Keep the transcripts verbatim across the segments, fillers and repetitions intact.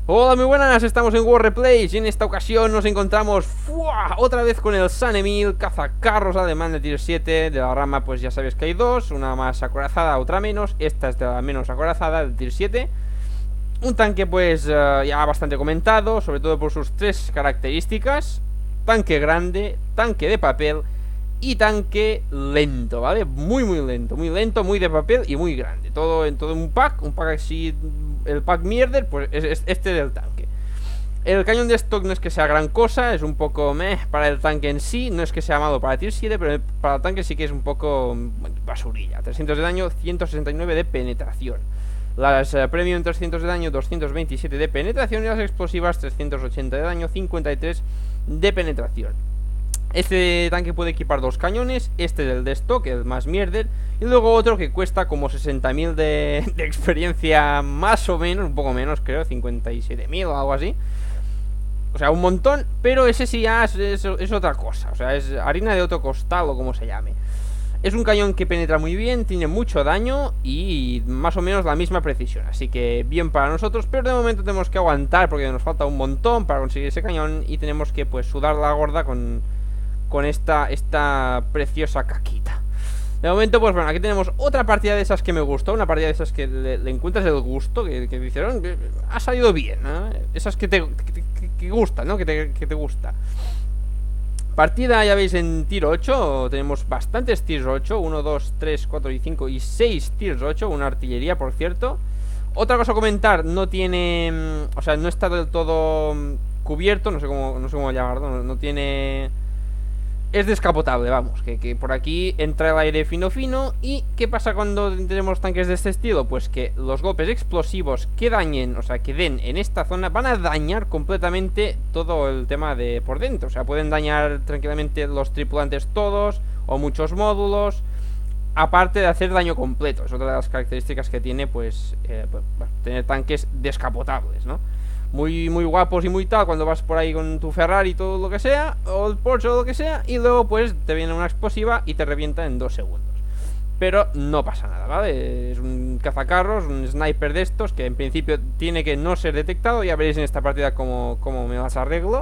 Hola, muy buenas, estamos en War Replays y en esta ocasión nos encontramos ¡fua! Otra vez con el Sun Emil, cazacarros alemán de tier siete. De la rama pues ya sabéis que hay dos, una más acorazada, otra menos. Esta es de la menos acorazada, del tier siete. Un tanque pues uh, ya bastante comentado, sobre todo por sus tres características: tanque grande, tanque de papel y tanque lento, ¿vale? Muy muy lento, muy lento, muy de papel y muy grande. Todo en todo un pack, un pack así, el pack mierder, pues es, es este del tanque. El cañón de stock no es que sea gran cosa, es un poco meh para el tanque en sí. No es que sea malo para tier siete, pero para el tanque sí que es un poco basurilla. trescientos de daño, ciento sesenta y nueve de penetración. Las uh, premium trescientos de daño, doscientos veintisiete de penetración. Y las explosivas trescientos ochenta de daño, cincuenta y tres de penetración. Este tanque puede equipar dos cañones. Este es el de stock, el más mierder. Y luego otro que cuesta como sesenta mil de, de experiencia, más o menos, un poco menos creo, cincuenta y siete mil o algo así. O sea, un montón, pero ese sí ya es, es, es otra cosa. O sea, es harina de otro costal o como se llame. Es un cañón que penetra muy bien, tiene mucho daño y más o menos la misma precisión. Así que bien para nosotros, pero de momento tenemos que aguantar porque nos falta un montón para conseguir ese cañón. Y tenemos que pues sudar la gorda con, con esta, esta preciosa caquita. De momento pues bueno, aquí tenemos otra partida de esas que me gustó. Una partida de esas que le, le encuentras el gusto, que, que dijeron que ha salido bien, ¿no? Esas que te, que, que, que gustan, ¿no? Que te, que te gusta. Partida, ya veis, en tier ocho. Tenemos bastantes tiers ocho, uno, dos, tres, cuatro y cinco y seis tiers ocho. Una artillería, por cierto. Otra cosa a comentar, no tiene, o sea, no está del todo cubierto. No sé cómo, no sé cómo llamarlo, no, no tiene... Es descapotable, vamos, que, que por aquí entra el aire fino fino. ¿Y qué pasa cuando tenemos tanques de este estilo? Pues que los golpes explosivos que dañen, o sea, que den en esta zona, van a dañar completamente todo el tema de por dentro. O sea, pueden dañar tranquilamente los tripulantes todos o muchos módulos, aparte de hacer daño completo. Es otra de las características que tiene, pues, eh, pues tener tanques descapotables, ¿no? Muy, muy guapos y muy tal cuando vas por ahí con tu Ferrari y todo lo que sea, o el Porsche o lo que sea, y luego pues te viene una explosiva y te revienta en dos segundos. Pero no pasa nada, ¿vale? Es un cazacarros, un sniper de estos que en principio tiene que no ser detectado. Ya veréis en esta partida cómo, cómo me las arreglo.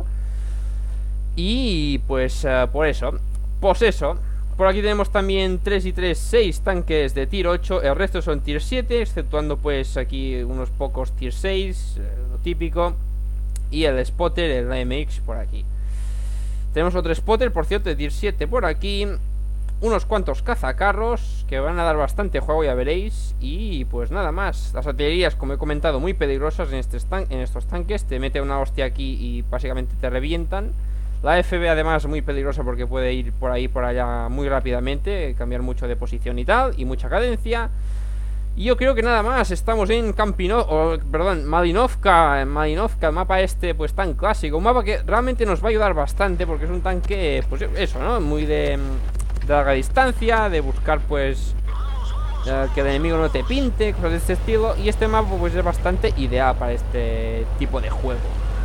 Y pues uh, por eso, pues eso. Por aquí tenemos también tres y tres, seis tanques de tier ocho. El resto son tier siete, exceptuando pues aquí unos pocos tier seis, eh, lo típico. Y el spotter, el A M X por aquí. Tenemos otro spotter, por cierto, de tier siete por aquí. Unos cuantos cazacarros que van a dar bastante juego, ya veréis. Y pues nada más. Las artillerías, como he comentado, muy peligrosas en, este en estos tanques. Te mete una hostia aquí y básicamente te revientan. La F B además muy peligrosa porque puede ir por ahí por allá muy rápidamente, cambiar mucho de posición y tal, y mucha cadencia. Y yo creo que nada más. Estamos en Campino, o, perdón, Malinovka, Malinovka, el mapa este pues tan clásico. Un mapa que realmente nos va a ayudar bastante porque es un tanque, pues eso, ¿no? Muy de, de larga distancia, de buscar pues eh, que el enemigo no te pinte, cosas de este estilo. Y este mapa pues es bastante ideal para este tipo de juego.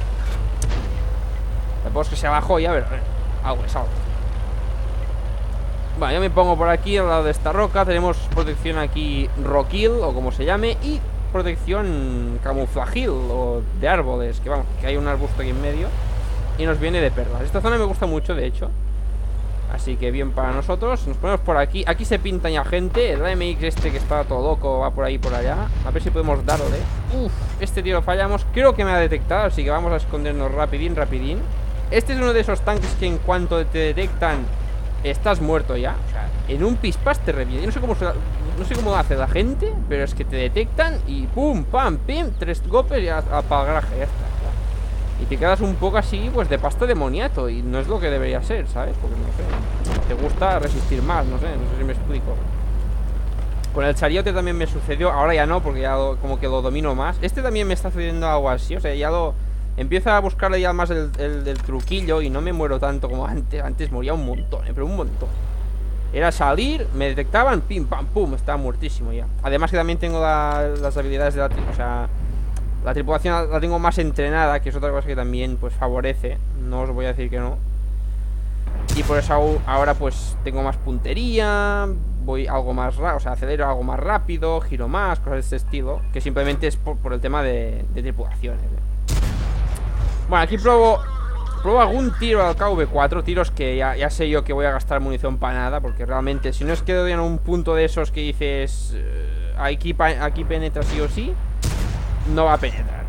Tampoco es que sea abajo y a ver, algo es algo. Bueno, yo me pongo por aquí al lado de esta roca. Tenemos protección aquí roquil o como se llame, y protección camuflagil o de árboles, que vamos, que hay un arbusto aquí en medio y nos viene de perlas. Esta zona me gusta mucho, de hecho, así que bien para nosotros. Nos ponemos por aquí. Aquí se pinta ya gente. El A M X este que está todo loco va por ahí por allá. A ver si podemos darle. Uff, este tiro fallamos. Creo que me ha detectado, así que vamos a escondernos rapidín, rapidín. Este es uno de esos tanques que en cuanto te detectan estás muerto ya. O sea, en un pispás te revienta. No sé cómo se, no sé cómo hace la gente, pero es que te detectan y pum, pam, pim, tres golpes y a, a para el garaje, ya está. Y te quedas un poco así, pues de pasta de moniato. Y no es lo que debería ser, ¿sabes? Porque no sé, te gusta resistir más, no sé, no sé si me explico. Con el chariote también me sucedió. Ahora ya no, porque ya lo, como que lo domino más. Este también me está sucediendo algo así. O sea, ya lo... empiezo a buscarle ya más el, el, el truquillo y no me muero tanto como antes. Antes moría un montón, eh, pero un montón. Era salir, me detectaban, pim, pam, pum, estaba muertísimo ya. Además que también tengo la, las habilidades de la... O sea, la tripulación la tengo más entrenada, que es otra cosa que también pues favorece. No os voy a decir que no. Y por eso ahora pues tengo más puntería, voy algo más rápido, o sea, acelero algo más rápido, giro más, cosas de este estilo. Que simplemente es por, por el tema de, de tripulaciones, ¿eh? Bueno, aquí pruebo Pruebo algún tiro al K V cuatro. Tiros que ya, ya sé yo que voy a gastar munición para nada, porque realmente si no es que doy en un punto de esos que dices uh, aquí, aquí penetra sí o sí, no va a penetrar.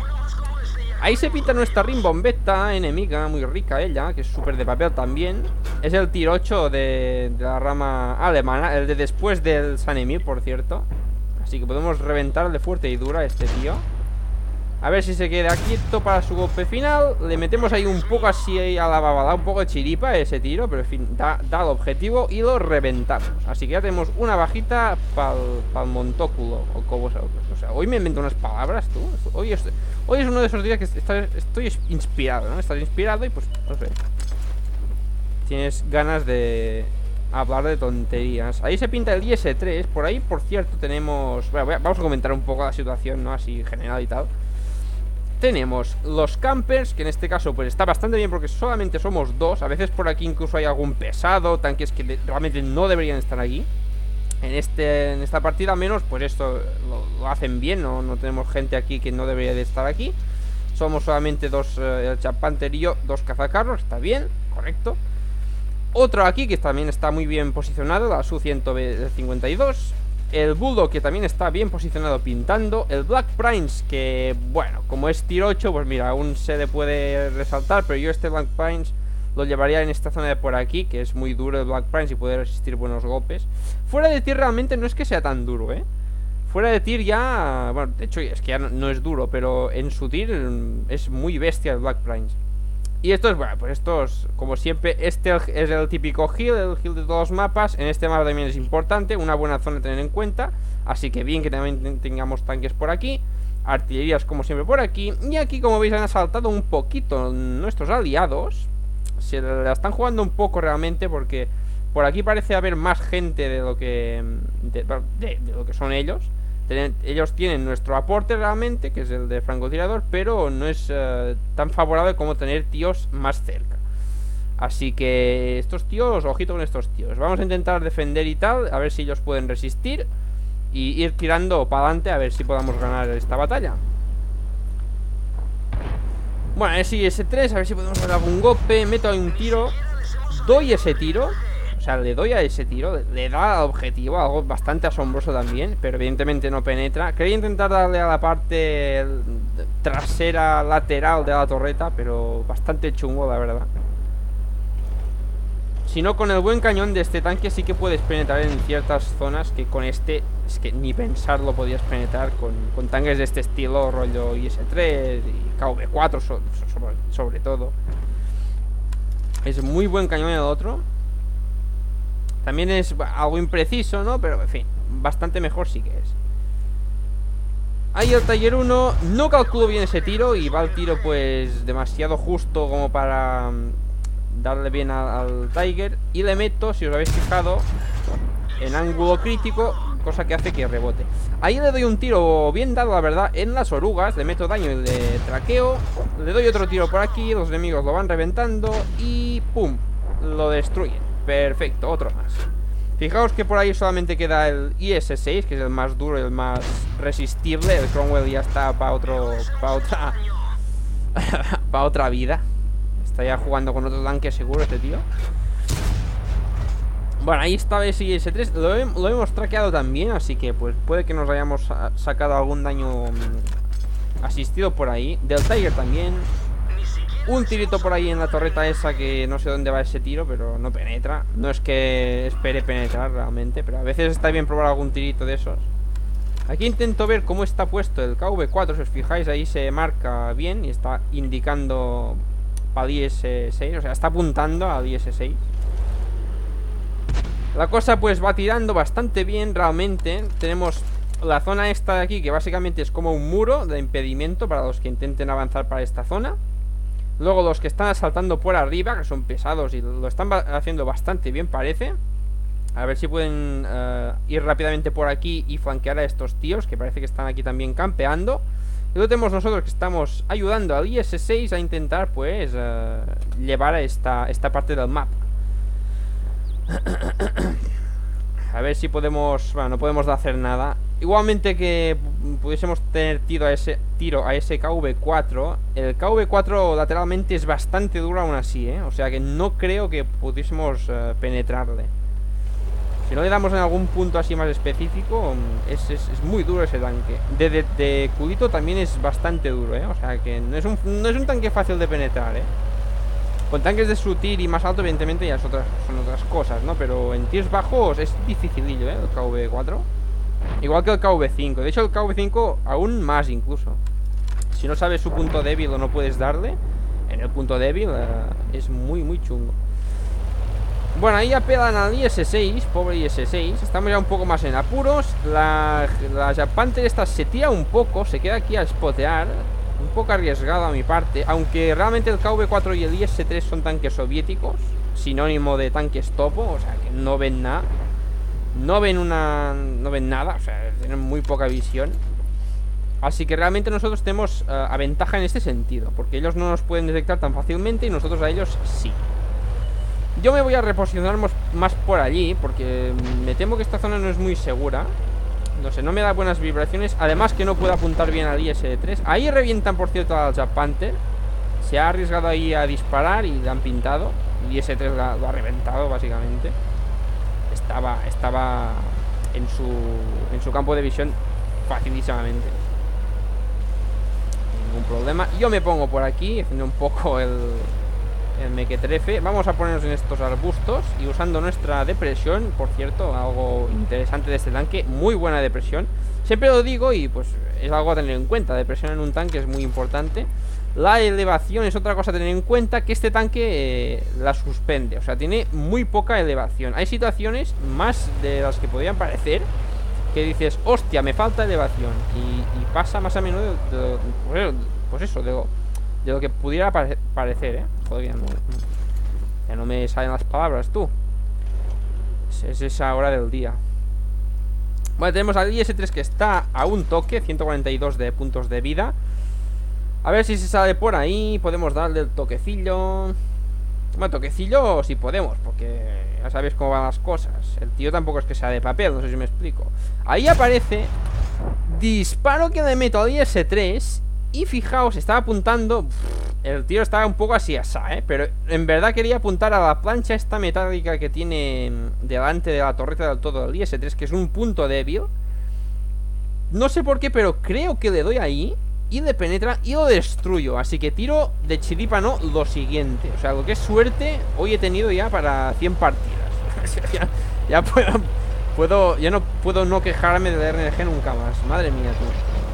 Ahí se pinta nuestra rimbombeta enemiga, muy rica ella, que es súper de papel también. Es el tier ocho de, de la rama alemana, el de después del San Emil, por cierto. Así que podemos reventarle fuerte y dura a este tío. A ver si se queda quieto para su golpe final. Le metemos ahí un poco así a la babada, un poco de chiripa ese tiro, pero en fin, da, da el objetivo y lo reventamos. Así que ya tenemos una bajita para el montóculo, o como, o sea, hoy me invento unas palabras, tú. Hoy, estoy, hoy es uno de esos días que estoy, estoy inspirado, ¿no? Estás inspirado y pues, no sé, tienes ganas de hablar de tonterías. Ahí se pinta el I S tres. Por ahí, por cierto, tenemos... Bueno, vamos a comentar un poco la situación, ¿no? Así general y tal. Tenemos los campers, que en este caso pues está bastante bien porque solamente somos dos. A veces por aquí incluso hay algún pesado, tanques que realmente no deberían estar aquí. En este en esta partida al menos pues esto lo, lo hacen bien, ¿no? No tenemos gente aquí que no debería de estar aquí. Somos solamente dos, eh, el Champanther y yo, dos cazacarros, está bien, correcto. Otro aquí que también está muy bien posicionado, la S U ciento cincuenta y dos. El Bulldog, que también está bien posicionado pintando. El Black Prince, que bueno, como es tier ocho, pues mira, aún se le puede resaltar. Pero yo este Black Prince lo llevaría en esta zona de por aquí, que es muy duro el Black Prince y puede resistir buenos golpes. Fuera de tier realmente no es que sea tan duro, ¿eh? Fuera de tier ya... Bueno, de hecho es que ya no, no es duro, pero en su tier es muy bestia el Black Prince. Y esto es, bueno, pues estos, como siempre, este es el típico heal, el heal de todos los mapas. En este mapa también es importante, una buena zona a tener en cuenta. Así que bien que también tengamos tanques por aquí, artillerías como siempre por aquí. Y aquí, como veis, han asaltado un poquito nuestros aliados. Se la están jugando un poco realmente porque por aquí parece haber más gente de lo que, de, de, de lo que son ellos. Ellos tienen nuestro aporte realmente, que es el de francotirador, pero no es uh, tan favorable como tener tíos más cerca. Así que estos tíos, ojito con estos tíos. Vamos a intentar defender y tal, a ver si ellos pueden resistir y ir tirando para adelante a ver si podamos ganar esta batalla. Bueno, a ver si ese tres, a ver si podemos dar algún golpe. Meto ahí un tiro, doy ese tiro. O sea, le doy a ese tiro, le da al objetivo, algo bastante asombroso también, pero evidentemente no penetra. Quería intentar darle a la parte trasera, lateral de la torreta, pero bastante chungo, la verdad. Si no, con el buen cañón de este tanque sí que puedes penetrar en ciertas zonas que con este, es que ni pensarlo podías penetrar con, con tanques de este estilo, rollo I S tres y K V cuatro so, so, sobre, sobre todo. Es muy buen cañón el otro. También es algo impreciso, ¿no? Pero, en fin, bastante mejor sí que es. Ahí el Tiger uno. No calculo bien ese tiro y va el tiro, pues, demasiado justo como para um, darle bien al, al Tiger. Y le meto, si os habéis fijado, en ángulo crítico, cosa que hace que rebote. Ahí le doy un tiro bien dado, la verdad, en las orugas. Le meto daño y le traqueo. Le doy otro tiro por aquí, los enemigos lo van reventando y ¡pum! Lo destruyen. Perfecto, otro más. Fijaos que por ahí solamente queda el I S seis, que es el más duro y el más resistible. El Cromwell ya está para otro, para otra para otra vida. Está ya jugando con otro tanque seguro este tío. Bueno, ahí está ese I S tres. Lo, he, lo hemos traqueado también, así que pues puede que nos hayamos sacado algún daño asistido por ahí. Del Tiger también. Un tirito por ahí en la torreta esa, que no sé dónde va ese tiro, pero no penetra. No es que espere penetrar realmente, pero a veces está bien probar algún tirito de esos. Aquí intento ver cómo está puesto el K V cuatro. Si os fijáis, ahí se marca bien y está indicando para el I S seis. O sea, está apuntando al I S seis. La cosa pues va tirando bastante bien realmente. Tenemos la zona esta de aquí, que básicamente es como un muro de impedimento para los que intenten avanzar para esta zona. Luego los que están asaltando por arriba, que son pesados y lo están haciendo bastante bien, parece. A ver si pueden uh, ir rápidamente por aquí y flanquear a estos tíos, que parece que están aquí también campeando. Y luego tenemos nosotros que estamos ayudando al I S seis a intentar, pues, uh, llevar a esta, esta parte del mapa. A ver si podemos... Bueno, no podemos hacer nada. Igualmente que pudiésemos tener tiro a ese, tiro a ese K V cuatro, el K V cuatro lateralmente es bastante duro aún así, ¿eh? O sea que no creo que pudiésemos uh, penetrarle. Si no le damos en algún punto así más específico, es, es, es muy duro ese tanque. De, de, de culito también es bastante duro, ¿eh? O sea que no es un, no es un tanque fácil de penetrar, ¿eh? Con tanques de su tir y más alto, evidentemente ya es otras, son otras cosas, ¿no? Pero en tiers bajos es dificilillo, ¿eh? El K V cuatro. Igual que el K V cinco. De hecho el K V cinco aún más incluso. Si no sabes su punto débil o no puedes darle en el punto débil, uh, es muy muy chungo. Bueno, ahí apelan al I S seis. Pobre I S seis. Estamos ya un poco más en apuros. La, la Jack Panther esta se tira un poco. Se queda aquí a spotear. Un poco arriesgado a mi parte. Aunque realmente el K V cuatro y el I S tres son tanques soviéticos, sinónimo de tanques topo. O sea que no ven nada. No ven una... no ven nada, o sea, tienen muy poca visión. Así que realmente nosotros tenemos uh, a ventaja en este sentido, porque ellos no nos pueden detectar tan fácilmente y nosotros a ellos sí. Yo me voy a reposicionar más por allí, porque me temo que esta zona no es muy segura. No sé, no me da buenas vibraciones. Además que no puedo apuntar bien al I S tres. Ahí revientan, por cierto, al Jack Panther. Se ha arriesgado ahí a disparar y le han pintado. El I S tres lo ha, lo ha reventado, básicamente. Estaba, estaba en su, en su campo de visión facilísimamente. Ningún problema. Yo me pongo por aquí, haciendo un poco el, el mequetrefe. Vamos a ponernos en estos arbustos y usando nuestra depresión, por cierto, algo interesante de este tanque. Muy buena depresión. Siempre lo digo y pues es algo a tener en cuenta. Depresión en un tanque es muy importante. La elevación es otra cosa a tener en cuenta, que este tanque eh, la suspende. O sea, tiene muy poca elevación. Hay situaciones más de las que podrían parecer que dices, hostia, me falta elevación. Y, y pasa más a menudo de, de, de, pues eso, de lo, de lo que pudiera pare parecer, ¿eh? Joder, ya no, ya no me salen las palabras, tú. Es, es esa hora del día. Bueno, tenemos al I S tres que está a un toque, ciento cuarenta y dos de puntos de vida. A ver si se sale por ahí. Podemos darle el toquecillo. Bueno, toquecillo si podemos, porque ya sabéis cómo van las cosas. El tío tampoco es que sea de papel, no sé si me explico. Ahí aparece. Disparo que le meto al I S tres. Y fijaos, estaba apuntando. El tío estaba un poco así asá, ¿eh? Pero en verdad quería apuntar a la plancha esta metálica que tiene delante de la torreta del todo del I S tres, que es un punto débil. No sé por qué, pero creo que le doy ahí y le penetra y lo destruyo. Así que tiro de chiripa, no, lo siguiente. O sea, lo que es suerte, hoy he tenido ya para cien partidas. ya, ya puedo, puedo, ya no puedo no quejarme del R N G nunca más. Madre mía, tú.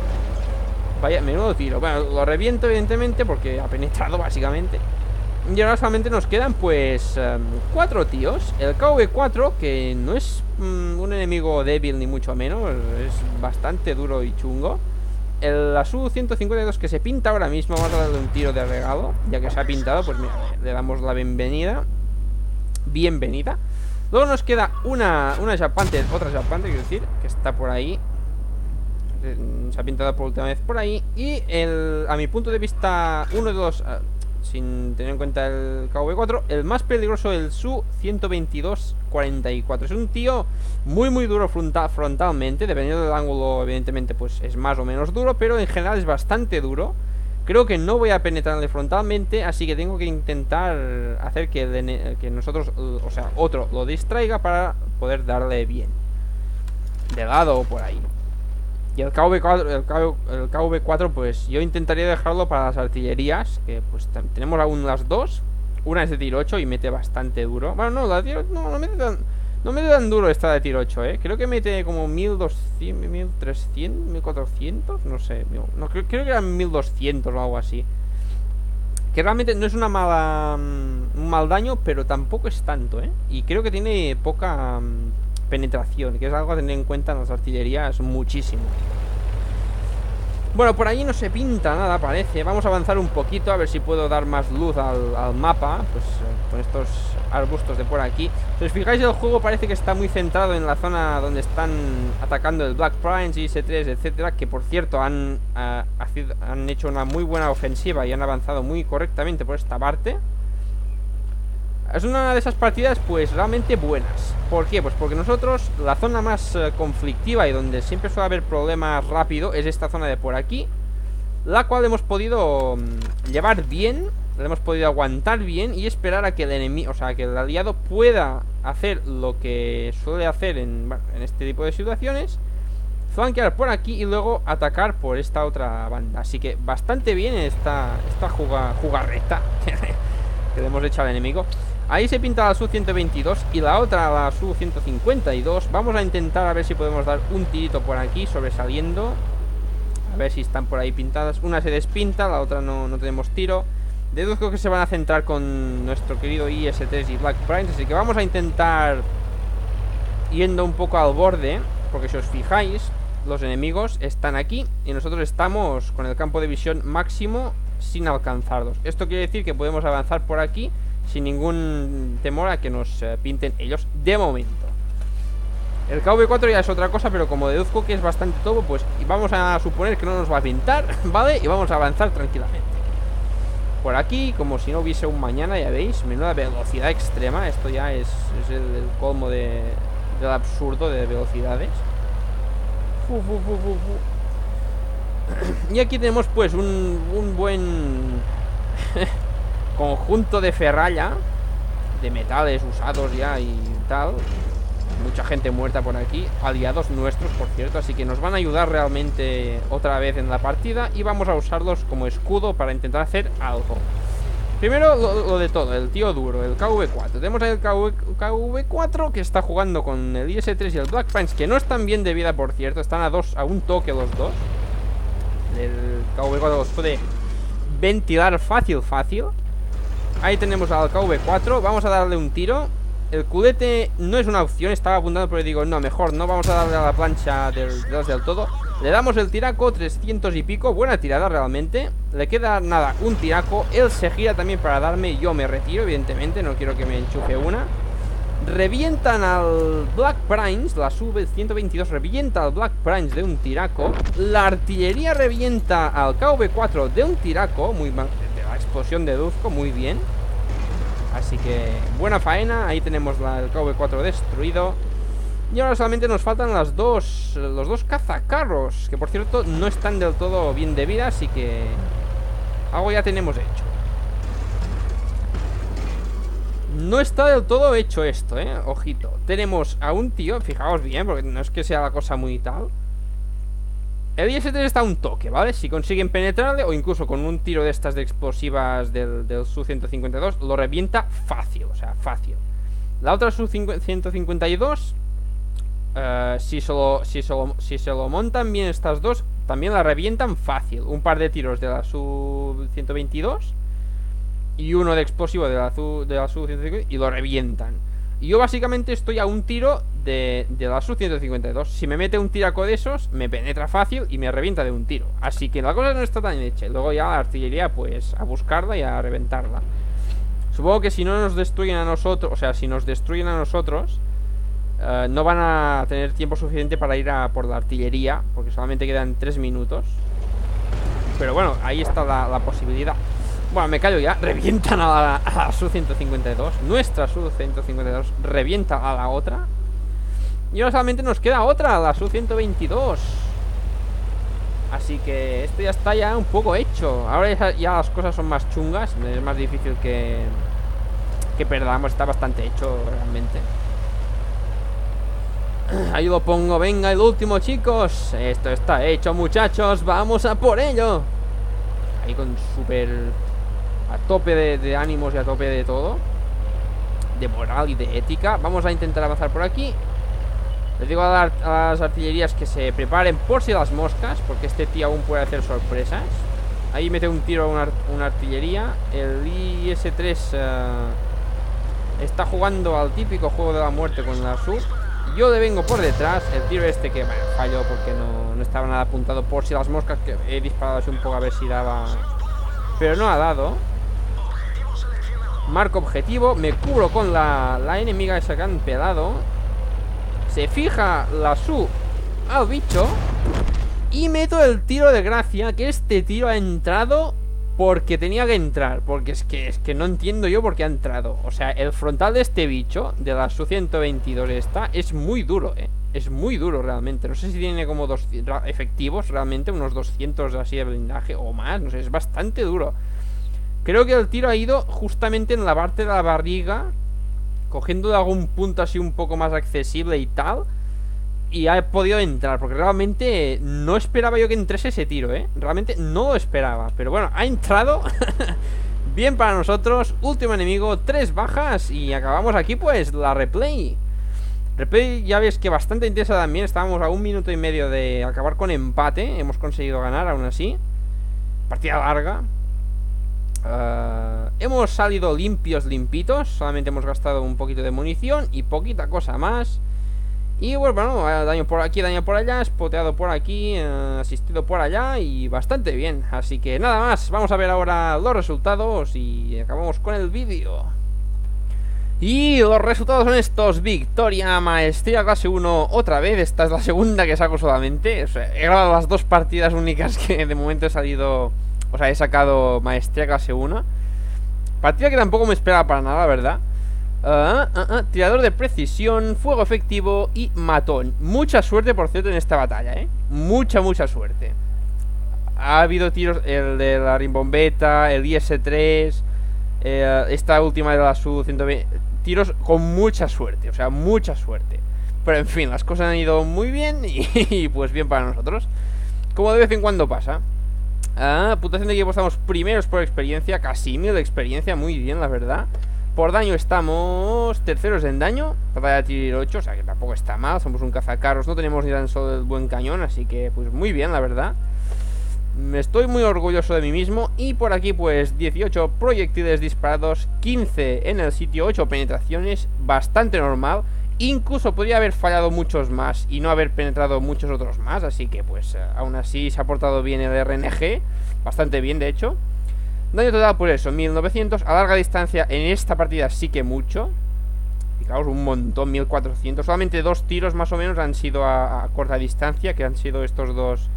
Vaya, menudo tiro. Bueno, lo reviento evidentemente porque ha penetrado básicamente. Y ahora solamente nos quedan pues um, cuatro tíos. El K V cuatro, que no es um, un enemigo débil ni mucho menos. Es bastante duro y chungo. El A S U ciento cincuenta y dos que se pinta ahora mismo. Vamos a darle un tiro de regalo. Ya que se ha pintado, pues mira, le damos la bienvenida. Bienvenida. Luego nos queda una, una Jack Panther, otra Jack Panther, quiero decir, que está por ahí. Se ha pintado por última vez por ahí. Y el, a mi punto de vista, uno de los, uh, sin tener en cuenta el K V cuatro, el más peligroso, el S U ciento veintidós cuarenta y cuatro. Es un tío muy muy duro frontal, frontalmente. Dependiendo del ángulo, evidentemente, pues es más o menos duro, pero en general es bastante duro. Creo que no voy a penetrarle frontalmente, así que tengo que intentar hacer que, de, que nosotros, o sea, otro lo distraiga para poder darle bien de lado o por ahí. Y el K V cuatro, el K V, el K V cuatro, pues yo intentaría dejarlo para las artillerías, que pues tenemos aún las dos. Una es de tiro ocho y mete bastante duro. Bueno, no, la de tiro, no, no mete tan, no mete tan duro esta de tiro ocho, eh. Creo que mete como mil doscientos, mil trescientos, mil cuatrocientos, no sé. No, creo, creo que eran mil doscientos o algo así. Que realmente no es una mala, un mal daño, pero tampoco es tanto, eh. Y creo que tiene poca penetración, que es algo a tener en cuenta en las artillerías muchísimo. Bueno, por ahí no se pinta nada, parece. Vamos a avanzar un poquito, a ver si puedo dar más luz al, al mapa. Pues eh, con estos arbustos de por aquí. Si os fijáis, el juego parece que está muy centrado en la zona donde están atacando el Black Prince, I S tres, etcétera. Que por cierto han, uh, han hecho una muy buena ofensiva y han avanzado muy correctamente por esta parte. Es una de esas partidas pues realmente buenas. ¿Por qué? Pues porque nosotros, la zona más eh, conflictiva y donde siempre suele haber problemas rápido es esta zona de por aquí, la cual hemos podido um, llevar bien, la hemos podido aguantar bien y esperar a que el enemigo, o sea, que el aliado pueda hacer lo que suele hacer en, bueno, en este tipo de situaciones, flanquear por aquí y luego atacar por esta otra banda. Así que bastante bien esta, esta juga, jugarreta que le hemos hecho al enemigo. Ahí se pinta la S U ciento veintidós y la otra, la S U ciento cincuenta y dos. Vamos a intentar a ver si podemos dar un tirito por aquí, sobresaliendo. A ver si están por ahí pintadas. Una se despinta, la otra no, no tenemos tiro. Deduzco que se van a centrar con nuestro querido I S tres y Black Prince, así que vamos a intentar yendo un poco al borde, porque si os fijáis, los enemigos están aquí y nosotros estamos con el campo de visión máximo sin alcanzarlos. Esto quiere decir que podemos avanzar por aquí sin ningún temor a que nos eh, pinten ellos de momento. El K V cuatro ya es otra cosa, pero como deduzco que es bastante topo, pues vamos a suponer que no nos va a pintar, ¿vale? Y vamos a avanzar tranquilamente por aquí, como si no hubiese un mañana, ya veis. Menuda velocidad extrema. Esto ya es, es el, el colmo de, del absurdo de velocidades. Fu, fu, fu, fu, fu. Y aquí tenemos pues un, un buen conjunto de ferralla, de metales usados ya y tal. Mucha gente muerta por aquí, aliados nuestros, por cierto, así que nos van a ayudar realmente otra vez en la partida y vamos a usarlos como escudo para intentar hacer algo. Primero lo, lo de todo, el tío duro, el K V cuatro. Tenemos el K V cuatro que está jugando con el I S tres y el Black Prince, que no están bien de vida, por cierto, están a dos, a un toque los dos. El K V cuatro los puede ventilar fácil, fácil. Ahí tenemos al K V cuatro, vamos a darle un tiro. El culete no es una opción, estaba apuntando, pero digo, no, mejor no, vamos a darle a la plancha del, del todo. Le damos el tiraco, trescientos y pico, buena tirada realmente. Le queda nada, un tiraco. Él se gira también para darme, yo me retiro, evidentemente, no quiero que me enchufe una. Revientan al Black Prince, la S U ciento veintidós revienta al Black Prince de un tiraco. La artillería revienta al K V cuatro de un tiraco, muy mal, de la explosión de Duzco, muy bien. Así que buena faena. Ahí tenemos la, el K V cuatro destruido. Y ahora solamente nos faltan las dos, los dos cazacarros, que por cierto no están del todo bien de vida, así que algo ya tenemos hecho. No está del todo hecho esto, eh, ojito. Tenemos a un tío, fijaos bien, porque no es que sea la cosa muy tal. El I S tres está a un toque, ¿vale? Si consiguen penetrarle o incluso con un tiro de estas de explosivas del, del S U ciento cincuenta y dos, lo revienta fácil, o sea, fácil. La otra S U ciento cincuenta y dos, uh, si, solo, si, solo, si se lo montan bien estas dos, también la revientan fácil. Un par de tiros de la S U ciento veintidós y uno de explosivo de la S U, de la S U ciento cincuenta y lo revientan. Y yo básicamente estoy a un tiro de, de la S U ciento cincuenta y dos. Si me mete un tiraco de esos, me penetra fácil y me revienta de un tiro. Así que la cosa no está tan hecha. Y luego ya la artillería, pues, a buscarla y a reventarla. Supongo que si no nos destruyen a nosotros, o sea, si nos destruyen a nosotros, uh, no van a tener tiempo suficiente para ir a por la artillería, porque solamente quedan tres minutos. Pero bueno, ahí está la, la posibilidad. Bueno, me callo ya. Revientan a la, a la S U ciento cincuenta y dos. Nuestra S U ciento cincuenta y dos revienta a la otra. Y ahora solamente nos queda otra, la S U ciento veintidós. Así que esto ya está ya un poco hecho. Ahora ya, ya las cosas son más chungas. Es más difícil que Que perdamos, está bastante hecho realmente. Ahí lo pongo, venga, el último, chicos. Esto está hecho, muchachos, vamos a por ello. Ahí con súper a tope de, de ánimos y a tope de todo, de moral y de ética. Vamos a intentar avanzar por aquí. Les digo a, la, a las artillerías que se preparen por si las moscas, porque este tío aún puede hacer sorpresas. Ahí mete un tiro a una, una artillería. El I S tres uh, está jugando al típico juego de la muerte con la S U. Yo le vengo por detrás. El tiro este que bueno, falló porque no, no estaba nada apuntado, por si las moscas, que he disparado así un poco a ver si daba, pero no ha dado. Marco objetivo. Me cubro con la, la enemiga esa que han pelado. Se fija la S U al bicho y meto el tiro de gracia, que este tiro ha entrado porque tenía que entrar. Porque es que, es que no entiendo yo por qué ha entrado. O sea, el frontal de este bicho, de la S U ciento veintidós esta, es muy duro, eh. Es muy duro realmente. No sé si tiene como dos efectivos realmente, unos doscientos así de blindaje o más. No sé, es bastante duro. Creo que el tiro ha ido justamente en la parte de la barriga, cogiendo de algún punto así un poco más accesible y tal, y ha podido entrar, porque realmente no esperaba yo que entrase ese tiro, ¿eh? Realmente no lo esperaba, pero bueno, ha entrado. Bien para nosotros, último enemigo, tres bajas, y acabamos aquí pues la replay. Replay ya ves que bastante intensa también, estábamos a un minuto y medio de acabar con empate, hemos conseguido ganar aún así. Partida larga. Uh, hemos salido limpios, limpitos, solamente hemos gastado un poquito de munición y poquita cosa más. Y bueno, bueno, daño por aquí, daño por allá, spoteado por aquí, eh, asistido por allá y bastante bien. Así que nada más, vamos a ver ahora los resultados y acabamos con el vídeo. Y los resultados son estos: victoria, maestría clase uno otra vez. Esta es la segunda que saco solamente. O sea, he grabado las dos partidas únicas que de momento he salido, o sea, he sacado maestría clase uno. Partida que tampoco me esperaba para nada, ¿verdad? Uh, uh, uh, tirador de precisión, fuego efectivo y matón. Mucha suerte, por cierto, en esta batalla, ¿eh? Mucha, mucha suerte. Ha habido tiros, el de la rimbombeta, el I S tres, eh, esta última de la S U ciento veinte. Tiros con mucha suerte, o sea, mucha suerte. Pero en fin, las cosas han ido muy bien y, y pues bien para nosotros, como de vez en cuando pasa. Ah, puntuación de equipo, estamos primeros por experiencia, casi mil de experiencia, muy bien, la verdad. Por daño estamos terceros en daño, batalla de tiro ocho, o sea que tampoco está mal. Somos un cazacarros, no tenemos ni tan solo el buen cañón, así que pues muy bien, la verdad. Me estoy muy orgulloso de mí mismo. Y por aquí pues dieciocho proyectiles disparados, quince en el sitio, ocho penetraciones, bastante normal. Incluso podría haber fallado muchos más y no haber penetrado muchos otros más, así que pues aún así se ha portado bien el R N G, bastante bien de hecho. Daño total por eso, mil novecientos. A larga distancia en esta partida sí que mucho. Fijaos, un montón, mil cuatrocientos. Solamente dos tiros más o menos han sido a, a corta distancia, que han sido estos dos.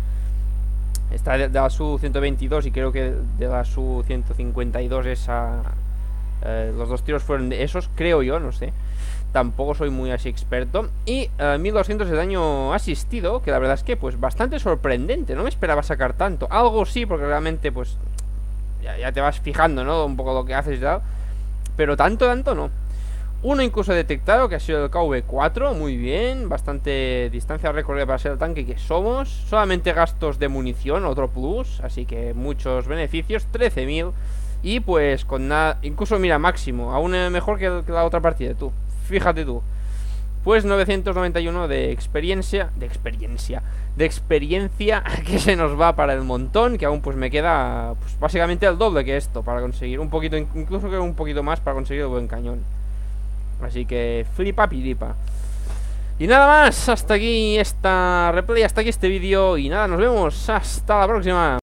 Esta de, de la S U ciento veintidós y creo que de la S U ciento cincuenta y dos esa, eh, los dos tiros fueron de esos, creo yo, no sé. Tampoco soy muy así experto. Y uh, mil doscientos de daño asistido, que la verdad es que pues bastante sorprendente. No me esperaba sacar tanto. Algo sí, porque realmente pues ya, ya te vas fijando, ¿no? Un poco lo que haces y tal. Pero tanto, tanto no. Uno incluso detectado, que ha sido el K V cuatro. Muy bien, bastante distancia recorrida para ser el tanque que somos. Solamente gastos de munición, otro plus. Así que muchos beneficios, trece mil. Y pues con nada, incluso mira, máximo. Aún mejor que, que la otra partida, tú. Fíjate tú. Pues novecientos noventa y uno de experiencia. De experiencia De experiencia que se nos va para el montón. Que aún pues me queda pues básicamente el doble que esto para conseguir un poquito, incluso que un poquito más para conseguir el buen cañón. Así que flipa piripa. Y nada más, hasta aquí esta replay, hasta aquí este vídeo. Y nada, nos vemos, hasta la próxima.